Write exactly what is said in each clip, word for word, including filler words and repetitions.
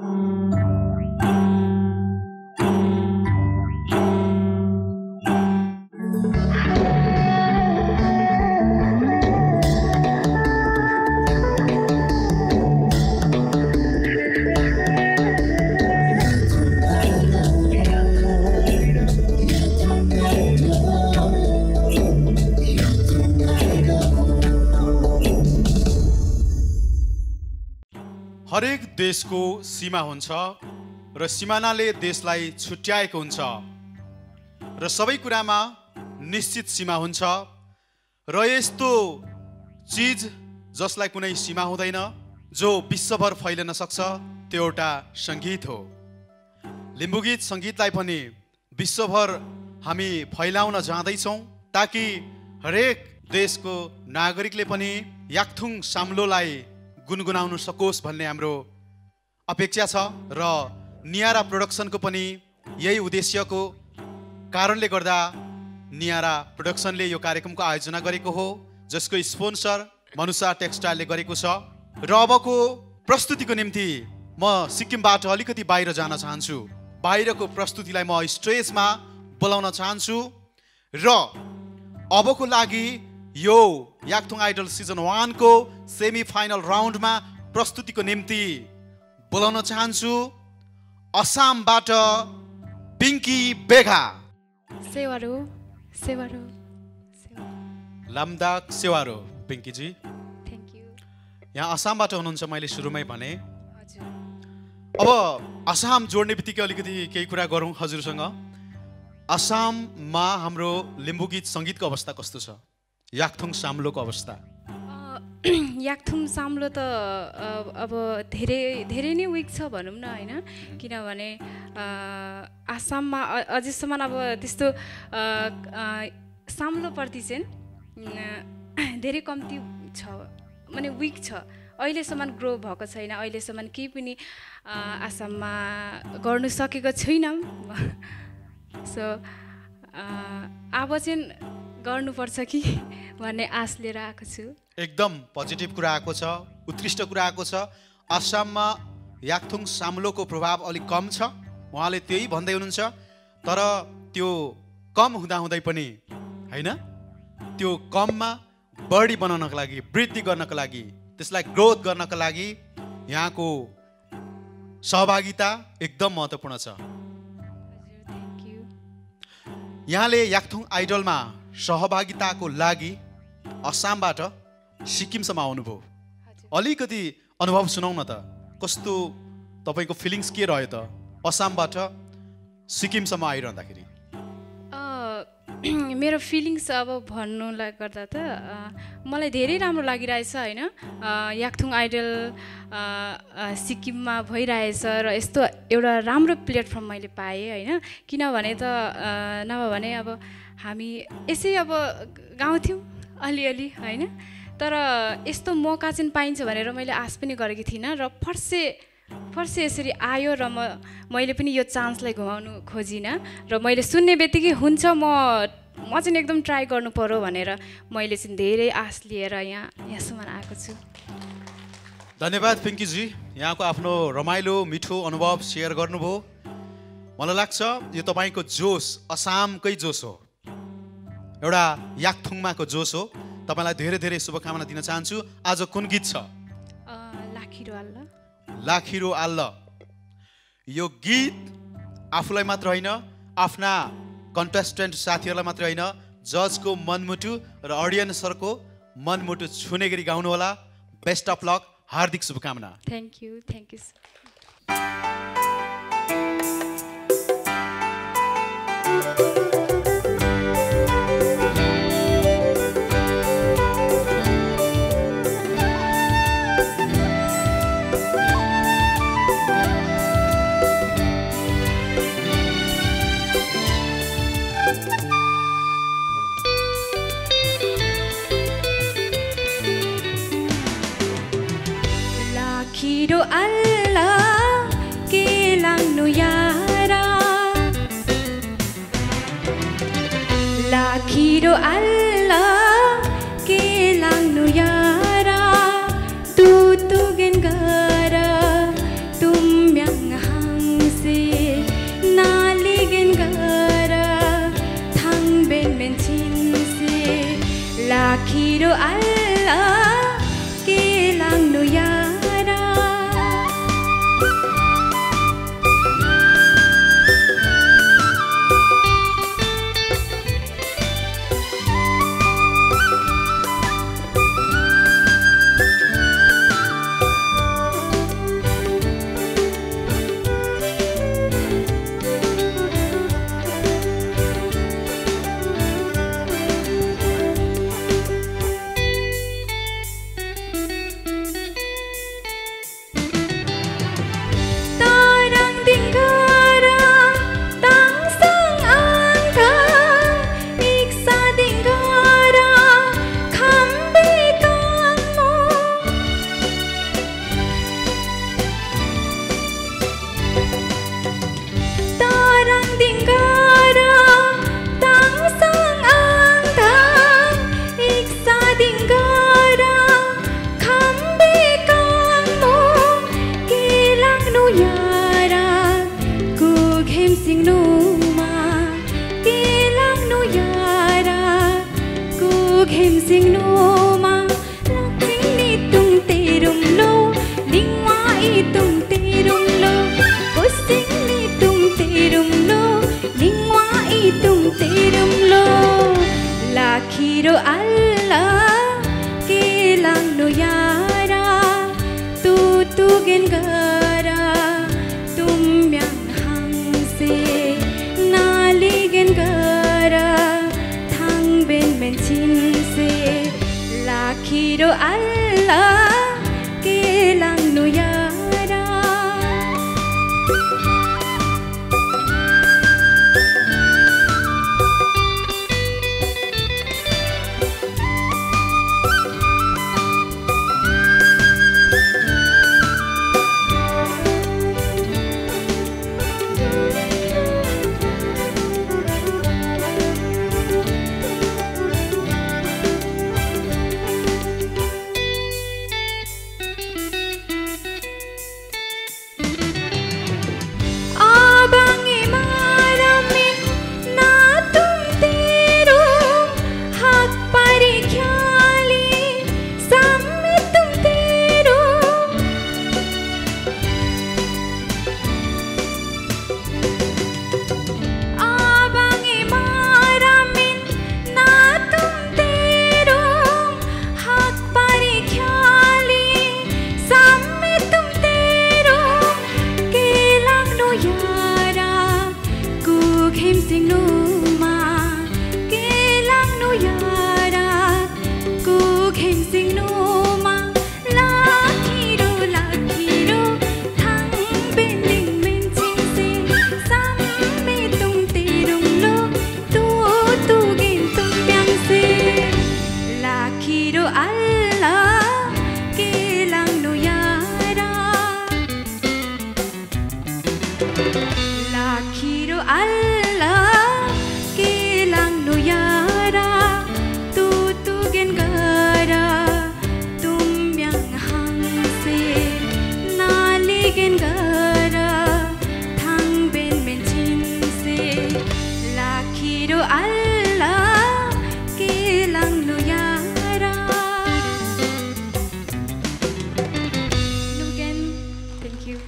हरेक देशको सीमा हुन्छ र सिमानाले देशलाई छुट्याएको हुन्छ र सबै कुरामा निश्चित सीमा हुन्छ र यस्तो चीज जसलाई कुनै सीमा हुँदैन जो विश्वभर फैलिन सक्छ त्यो एउटा संगीत हो। लिम्बू गीत संगीतलाई पनि विश्वभर हामी फैलाउन जाँदैछौँ ताकि हरेक देशको नागरिकले पनि याकथुङ साम्लोलाई गुनगुनाउन सकोस् भन्ने हाम्रो अपेक्षा छ र नियारा प्रोडक्सनको पनि यही उद्देश्यको कारणले गर्दा नियारा प्रोडक्सनले यो कार्यक्रमको आयोजना गरेको हो, जसको स्पोन्सर मनुषा टेक्सटाइलले गरेको छ। र अबको प्रस्तुतिको निम्ति म सिक्किमबाट अलिकति बाहिर जान चाहन्छु। बाहिरको प्रस्तुतिलाई म स्टेजमा बोलाउन चाहन्छु र अबको लागि यो याकथुङ आइडल सिजन वान को सेमी फाइनल राउन्डमा प्रस्तुतिको निम्ति बोलाउन चाहन्छु असमबाट पिङ्की बेगा। सेवारो सेवारो लामदाक सेवारो पिङ्की जी, थ्याङ्क यू। यहाँ असमबाट हुनुहुन्छ, मैले सुरुमै भने। हजुर। अब असम जोड्ने बित्तिकै अलिकति केही कुरा गरौँ हजुरसँग। असममा हाम्रो लिम्बू गीत सङ्गीतको अवस्था कस्तो छ? याकथुङ साम्लोको अवस्था? याकथुङ साम्लो त अब धेरै धेरै नै विक छ भनौँ न, होइन? किनभने आसाममा अझैसम्म अब त्यस्तो साम्लोप्रति चाहिँ धेरै कम्ती छ, माने विक छ, अहिलेसम्म ग्रो भएको छैन, अहिलेसम्म केही पनि आसाममा गर्नु सकेको छैनौँ। सो अब चाहिँ गर्नुपर्छ कि भन्ने आश लिएर आएको छु। एकदम पोजिटिभ कुरा आएको छ, उत्कृष्ट कुरा आएको छ। आसाममा याकथुङ साम्लोको प्रभाव अलिक कम छ, उहाँले त्यही भन्दै हुनुहुन्छ। तर त्यो कम हुँदाहुँदै पनि होइन, त्यो कममा बढी बनाउनको लागि, वृद्धि गर्नको लागि, त्यसलाई ग्रोथ गर्नको लागि यहाँको सहभागिता एकदम महत्त्वपूर्ण छ। यहाँले याकथुङ आइडलमा सहभागिताको लागि असमबाट सिक्किमसम्म आउनुभयो, अलिकति अनुभव सुनाउ न त, कस्तो तपाईँको फिलिङ्स के रह्यो त असमबाट सिक्किमसम्म आइरहँदाखेरि? मेरो फिलिङ्स अब भन्नुलाई गर्दा त मलाई धेरै राम्रो लागिरहेछ, होइन? याकथुङ आइडल सिक्किममा भइरहेछ र यस्तो एउटा राम्रो प्लेटफर्म मैले पाएँ, होइन? किनभने त नभए भने अब हामी यसै अब गाउँथ्यौँ अलिअलि, होइन? तर यस्तो मौका चाहिँ पाइन्छ भनेर मैले आश पनि गरेकी थिइनँ र फर्से फर्से यसरी आयो र म मैले पनि यो चान्सलाई घुमाउनु खोजिनँ र मैले सुन्ने बित्तिकै हुन्छ म म चाहिँ एकदम ट्राई गर्नु पर्यो भनेर मैले चाहिँ धेरै आश लिएर यहाँ यहाँसम्म आएको छु। धन्यवाद पिङ्कीजी, यहाँको आफ्नो रमाइलो मिठो अनुभव सेयर गर्नुभयो। मलाई लाग्छ यो तपाईँको जोस असमकै जोस हो, एउटा याकथुङमाको जोस हो। तपाईँलाई धेरै धेरै शुभकामना दिन चाहन्छु। आज कुन गीत छ? लाखिरो आल्ल। लाखिरो आल्ल। यो गीत आफूलाई मात्र होइन, आफ्ना कन्टेस्टेन्ट साथीहरूलाई मात्र होइन, जजको मनमुटु र अडियन्सहरूको मनमुटु छुने गरी गाउनु होला। बेस्ट अफ लक, हार्दिक शुभकामना। Thank you, thank you. लाखिरो आल्ला के लाखिरो अल्ला के लाग्नु यारा लाखिरो अल्ला के लाग्नु यारा तू तुगेन गरा तुम्याङ हांसे नालिगेन गरा थांबेन बेन छिनसे लाखिरो अल्ला के लाग्नु यारा लाखिरो अल्ला के लाग्नु यारा तू तुगेन गरा तुम्याङ हांसे नालिगेन गरा थांबेन बेन छिनसे लाखिरो अल्ला के लाग्नु यारा Again, thank you.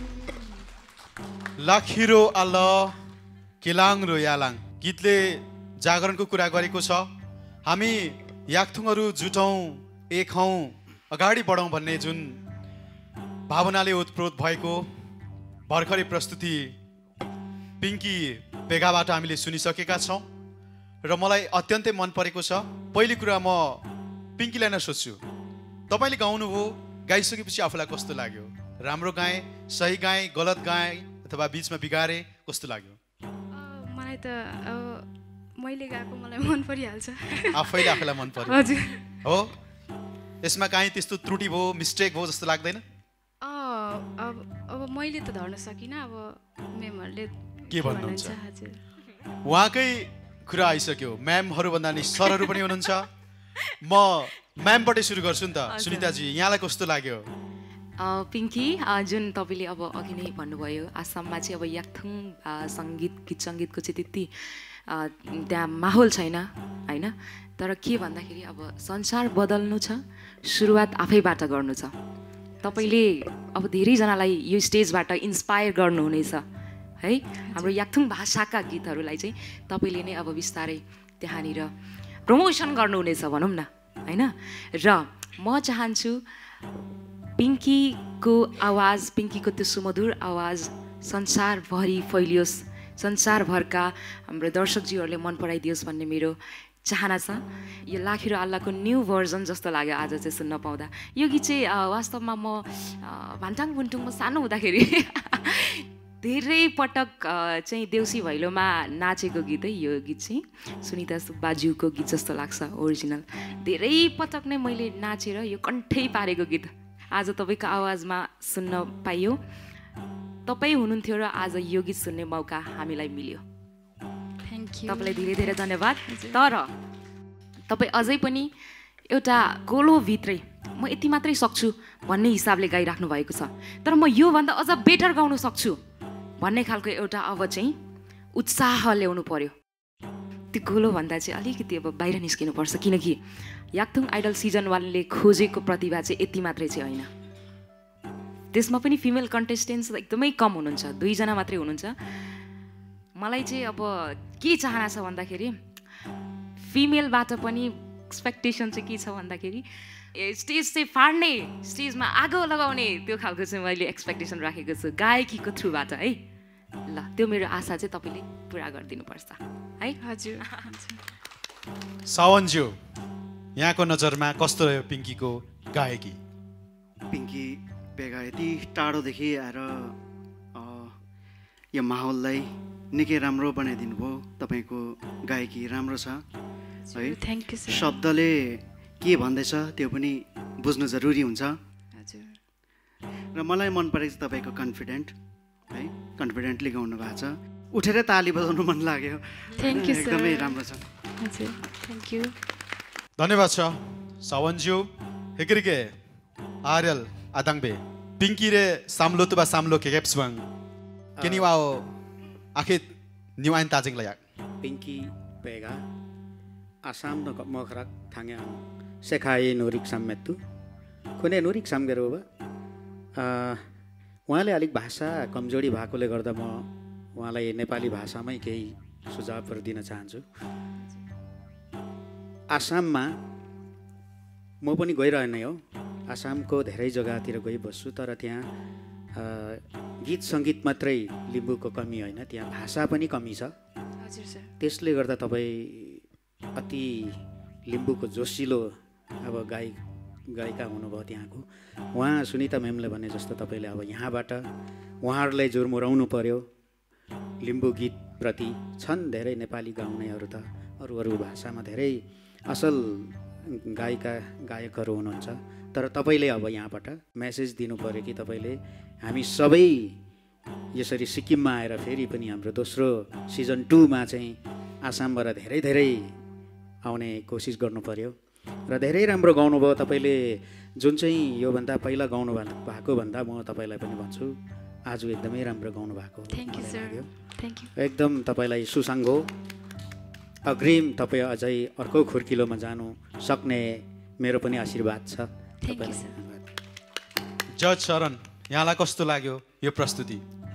लाखिरो अल्लाह केलाङ रो यालाङ गीतले जागरणको कुरा गरेको छ। हामी याकथुङहरू जुटौँ एक हौँ अगाडि बढौँ भन्ने जुन भावनाले ओतप्रोत भएको भर्खरै प्रस्तुति पिङ्की पेगाबाट हामीले सुनिसकेका छौँ र मलाई अत्यन्तै मन परेको छ। पहिलो कुरा म पिङ्कीलाई नै सोध्छु, तपाईँले गाउनुभयो, गाइसकेपछि आफूलाई कस्तो लाग्यो? राम्रो गाएँ, सही गाएँ, गलत गाएँ अथवा बिचमा बिगारे, कस्तो लाग्यो? मलाई त अब मैले गाएको मलाई मन परिहाल्छ, आफैले आफैलाई मन पर्यो। हजुर हो, यसमा काहीँ त्यस्तो त्रुटि भयो, मिस्टेक भयो जस्तो लाग्दैन? अब अब मैले त धर्न सकिनँ, अब म्यामहरूले के भन्नुहुन्छ? हजुर उहाँकै कुरा आइसक्यो, म्यामहरू भन्दा नि सरहरू पनि हुनुहुन्छ। म म्यामबाटै सुरु गर्छु नि त। सुनिताजी, यहाँलाई कस्तो लाग्यो? पिङ्की जुन तपाईँले अब अघि नै भन्नुभयो आसाममा चाहिँ अब याक्थुङ सङ्गीत गीत सङ्गीतको चाहिँ त्यति त्यहाँ माहौल छैन होइन तर के भन्दाखेरि अब संसार बदल्नु छ सुरुवात आफैबाट गर्नु छ तपाईँले अब धेरैजनालाई यो स्टेजबाट इन्सपायर गर्नुहुनेछ है हाम्रो याक्थुङ भाषाका गीतहरूलाई चाहिँ तपाईँले नै अब बिस्तारै त्यहाँनिर प्रमोसन गर्नुहुनेछ भनौँ न होइन र म चाहन्छु पिङ्कीको आवाज पिङ्कीको त्यो सुमधुर आवाज संसारभरि फैलियोस् संसारभरका हाम्रो दर्शकजीहरूले मन पराइदियोस् भन्ने मेरो चाहना छ यो लाखेर अल्लाहको न्यू भर्जन जस्तो लाग्यो आज चाहिँ सुन्न पाउँदा यो गीत चाहिँ वास्तवमा म भान्टाङ बुन्टुङमा सानो हुँदाखेरि धेरै पटक चाहिँ देउसी भैलोमा नाचेको गीत है यो गीत चाहिँ सुनिता सुब्बाज्यूको गीत जस्तो लाग्छ ओरिजिनल धेरै पटक नै मैले नाचेर यो कण्ठै पारेको गीत आज तपाईँको आवाजमा सुन्न पाइयो तपाईँ हुनुहुन्थ्यो र आज यो गीत सुन्ने मौका हामीलाई मिल्यो तपाईँलाई धेरै धेरै धन्यवाद तर तपाईँ अझै पनि एउटा गोलोभित्रै म यति मात्रै सक्छु भन्ने हिसाबले गाइराख्नु भएको छ तर म योभन्दा अझ बेटर गाउन सक्छु भन्ने खालको एउटा अब चाहिँ उत्साह ल्याउनु पर्यो त्यो गोलोभन्दा चाहिँ अलिकति अब बाहिर निस्किनुपर्छ किनकि याक्थुङ आइडल सिजन वानले खोजेको प्रतिभा चाहिँ यति मात्रै चाहिँ होइन त्यसमा पनि फिमेल कन्टेस्टेन्ट्स एकदमै कम हुनुहुन्छ दुईजना मात्रै हुनुहुन्छ मलाई चाहिँ अब के चाहना छ भन्दाखेरि फिमेलबाट पनि एक्सपेक्टेसन चाहिँ के छ भन्दाखेरि स्टेज चाहिँ फाड्ने स्टेजमा आगो लगाउने त्यो खालको चाहिँ मैले एक्सपेक्टेसन राखेको छु गायकीको थ्रुबाट है ल त्यो मेरो आशा चाहिँ तपाईँले पुरा गरिदिनुपर्छ है हजुर सावनज्यू यहाँको नजरमा कस्तो रह्यो पिङ्कीको गायकी पिङ्की बेगा यति टाढोदेखि आएर यो माहौललाई निकै राम्रो बनाइदिनु भयो तपाईँको गायकी राम्रो छ है थ्याङ्क यू सर शब्दले के भन्दैछ त्यो पनि बुझ्नु जरुरी हुन्छ हजुर र मलाई मन परेको छ तपाईँको कन्फिडेन्ट है कन्फिडेन्टली गाउनु भएको छ उठेर ताली बजाउनु मन लाग्यो थ्याङ्क यू सर एकदमै राम्रो छ हजुर थ्याङ्क यू धन्यवाद छ सावनज्यू हेक्रिके आर्यल आदाङबे पिङ्की रे साम्लो तुबा साम्लो केकेप्सवाङ केनिवाओ आखिर निवाइन ताजिङ लया पिङ्की बेगा आसाम न मखराक थाङे सेखाए नोरिक साम्मेतु कुनै नोरिक सामगेरो बा उहाँले अलिक भाषा कमजोरी भएकोले गर्दा म उहाँलाई नेपाली भाषामै केही सुझावहरू दिन चाहन्छु आसाममा म पनि गइरहने हो आसामको धेरै जग्गातिर गइबस्छु तर त्यहाँ गीत सङ्गीत मात्रै लिम्बूको कमी होइन त्यहाँ भाषा पनि कमी छ हजुर सर त्यसले गर्दा तपाईँ अति लिम्बूको जोसिलो अब गाय गायिका हुनुभयो त्यहाँको उहाँ सुनिता म्यामले भने जस्तो तपाईँले अब यहाँबाट उहाँहरूलाई जोर्मुराउनु पर्यो लिम्बू गीतप्रति छन् धेरै नेपाली गाउनेहरू त अरू अरू भाषामा धेरै असल गायिका गायकहरू हुनुहुन्छ तर तपाईँले अब यहाँबाट मेसेज दिनु पर्यो कि तपाईँले हामी सबै यसरी सिक्किममा आएर फेरि पनि हाम्रो दोस्रो सिजन टूमा चाहिँ आसामबाट धेरै धेरै आउने कोसिस गर्नु पर्यो र धेरै राम्रो गाउनुभयो तपाईँले जुन चाहिँ योभन्दा पहिला गाउनु भएको भन्दा म तपाईँलाई पनि भन्छु आज एकदमै राम्रो गाउनु भएको thank you sir thank you एकदम तपाईँलाई सुसाङ्गो अग्रिम तपाईँ अझै अर्को खुर्किलोमा जानु सक्ने मेरो पनि आशीर्वाद छ थ्याङ्क यू सर जज शरण यहाँलाई कस्तो लाग्यो यो प्रस्तुति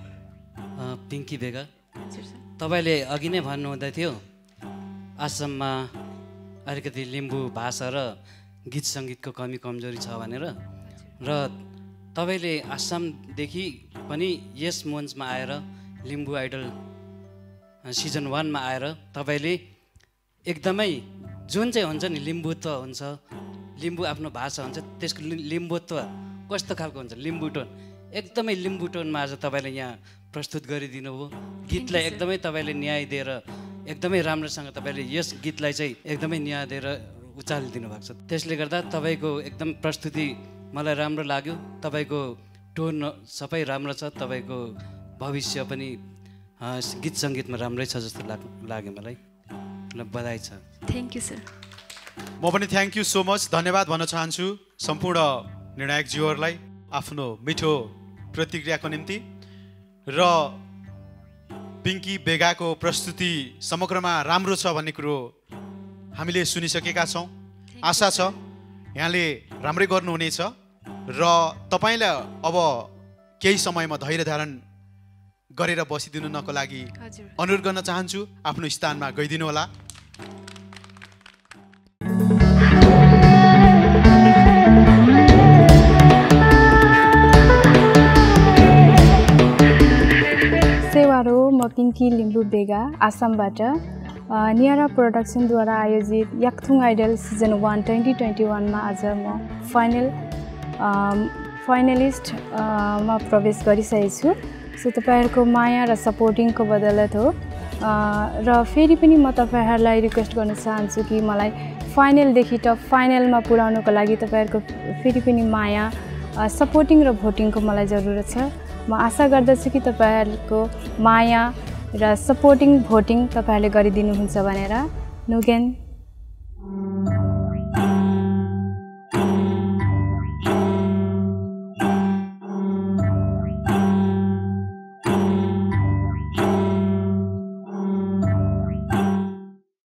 पिङ्की बेगा हजुर सर तपाईँले अघि नै भन्नुहुँदै थियो आसाममा अलिकति लिम्बू भाषा र गीत सङ्गीतको कमी कमजोरी छ भनेर र तपाईँले आसामदेखि पनि यस मञ्चमा आएर लिम्बू आइडल सिजन वानमा आएर तपाईँले एकदमै जुन चाहिँ हुन्छ नि लिम्बुत्व हुन्छ लिम्बू आफ्नो भाषा हुन्छ त्यसको लिम्बुत्व कस्तो खालको हुन्छ लिम्बू टोन एकदमै लिम्बू टोनमा आज तपाईँले यहाँ प्रस्तुत गरिदिनु भयो गीतलाई एकदमै तपाईँले न्याय दिएर एकदमै राम्रोसँग तपाईँले यस गीतलाई चाहिँ एकदमै न्याय दिएर उचालिदिनु भएको छ त्यसले गर्दा तपाईँको एकदम प्रस्तुति मलाई राम्रो लाग्यो तपाईँको टोन सबै राम्रो छ तपाईँको भविष्य पनि गीत सङ्गीतमा राम्रै छ जस्तो लाग लाग्यो मलाई ल बधाई छ थ्याङ्क यू सर म पनि थ्याङ्क यू सो मच धन्यवाद भन्न चाहन्छु सम्पूर्ण निर्णायकज्यूहरूलाई आफ्नो मिठो प्रतिक्रियाको निम्ति र पिङ्की बेगाको प्रस्तुति समग्रमा राम्रो छ भन्ने कुरो हामीले सुनिसकेका छौँ। आशा छ यहाँले राम्रै गर्नुहुनेछ र तपाईँलाई अब केही समयमा धैर्य धारण गरेर बसिदिनुको लागि अनुरोध गर्न चाहन्छु। आफ्नो स्थानमा गइदिनु होला। सेवारो म पिङ्की लिम्बू बेगा आसामबाट नियारा प्रोडक्सनद्वारा आयोजित Yakthung idol season one twenty twenty वानमा आज म फाइनल फाइनलिस्टमा प्रवेश गरिसकेको छु। सो तपाईँहरूको माया र सपोर्टिङको बदौलत हो र फेरि पनि म तपाईँहरूलाई रिक्वेस्ट गर्न चाहन्छु कि मलाई फाइनलदेखि टप फाइनलमा पुर्याउनुको लागि तपाईँहरूको फेरि पनि माया सपोर्टिङ र भोटिङको मलाई जरुरत छ। म आशा गर्दछु कि तपाईँहरूको माया र सपोर्टिङ भोटिङ तपाईँहरूले गरिदिनुहुन्छ भनेर। नुगेन